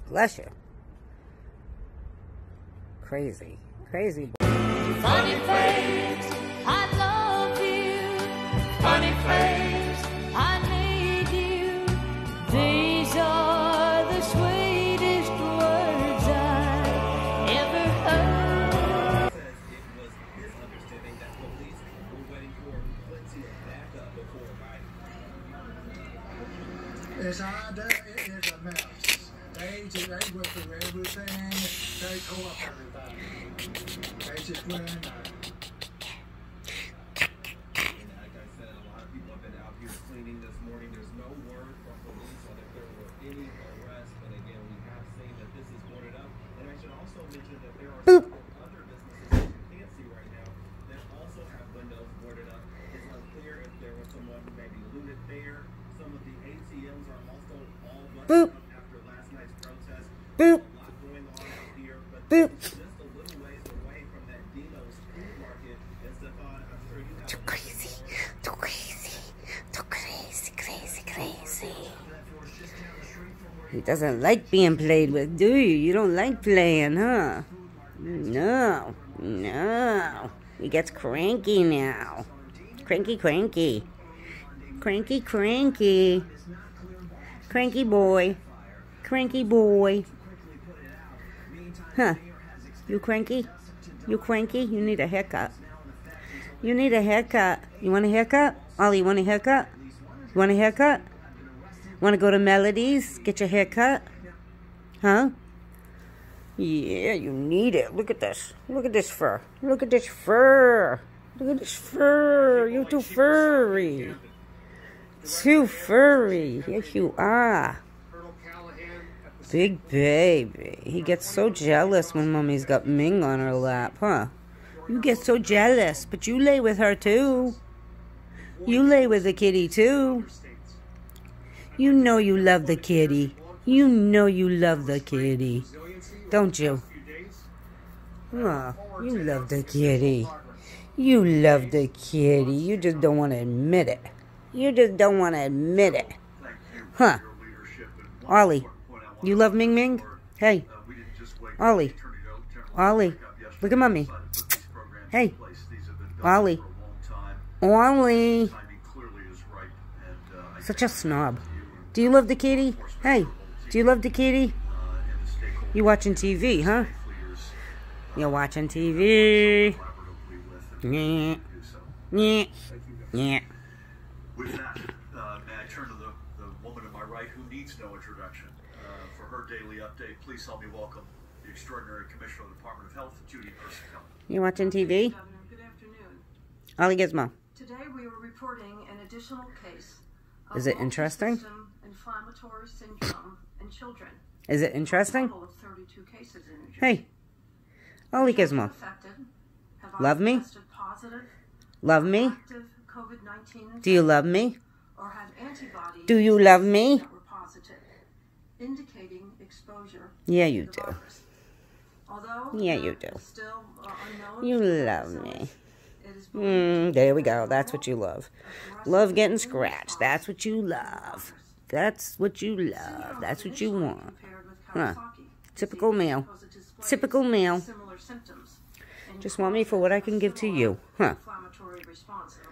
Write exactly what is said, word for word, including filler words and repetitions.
Bless you. Crazy. Crazy boy. Funny face, I love you. Funny face, I need you. These are the sweetest words I've ever heard. It was his understanding that police were waiting for plenty of backup before Biden. It's hard, it is a mess. They, they went through everything. They tore up everybody. They just went in there. And like I said, a lot of people have been out here cleaning this morning. There's no word from police on if there were any arrests. But again, we have seen that this is boarded up. And I should also mention that there are several other businesses that you can't see right now that also have windows boarded up. It's unclear if there was someone who maybe looted there. Some of the A T Ms are also all busted up after last night's protest. Boop. A lot going on out here, but Boop. it's just a little ways away from that Dino's food market. And Stefan, I'm sure you have Too crazy. Too crazy. Too crazy. Crazy. Crazy. He doesn't like being played with, do you? You don't like playing, huh? No. No. He gets cranky now. Cranky, cranky. Cranky, cranky. Cranky boy. Cranky boy. Huh. You cranky? You cranky? You need a haircut. You need a haircut. You want a haircut? Ollie, you want a haircut? You want a haircut? Want to go to Melodies? Get your haircut? Huh? Yeah, you need it. Look at this. Look at this fur. Look at this fur. Look at this fur. You're too furry. Too furry. Yes, you are. Big baby. He gets so jealous when Mommy's got Ming on her lap, huh? You get so jealous, but you lay with her too. You lay with the kitty too. You know you love the kitty. You know you love the kitty. Don't you? Oh, you love the kitty. You love the kitty. You just don't want to admit it. You just don't want to admit it. Huh? Ollie, you love Ming Ming? Hey. Ollie. Ollie. Look at Mommy. Hey. Ollie. Ollie. Such a snob. Do you love the kitty? Hey. Do you love the kitty? You watching T V, huh? You're watching T V. Yeah. Yeah. Yeah. With that, uh, may I turn to the, the woman to my right who needs no introduction. Uh, for her daily update, please help me welcome the Extraordinary Commissioner of the Department of Health, Judy Persico. You watching T V? Governor, good afternoon. Ollie Gizmo. Today we are reporting an additional case of Is it interesting? multisystem inflammatory syndrome in children. Is it A interesting? total of thirty-two cases in New Jersey. Hey. Ollie Children Gizmo. affected have Love either me? tested positive, Love me? active COVID nineteen Do you love me? or had antibodies Do you love me? that were positive, indicating exposure Yeah, you to the do. virus. Although Yeah, there you do. is still uh, unknown You to the love cells, me. it is believed Mm, there we go. That's what you that love. aggressive Love getting immune scratched. response That's what you to the love. virus. That's what you love. Syndrome That's was what you initially want. compared with Huh. Kawasaki Typical disease male. because it displays Typical male. similar symptoms, Just want me for what I can give to you. Huh. inflammatory response of